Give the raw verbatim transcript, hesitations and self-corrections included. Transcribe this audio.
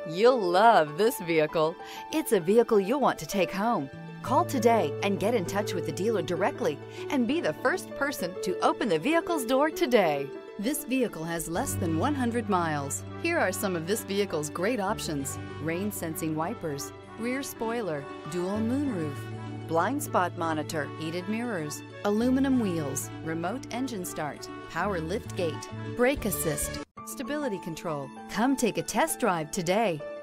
You'll love this vehicle. It's a vehicle you'll want to take home. Call today and get in touch with the dealer directly and be the first person to open the vehicle's door today. This vehicle has less than one hundred miles. Here are some of this vehicle's great options: rain sensing wipers, rear spoiler, dual moonroof, blind spot monitor, heated mirrors, aluminum wheels, remote engine start, power lift gate, brake assist, stability control. Come take a test drive today.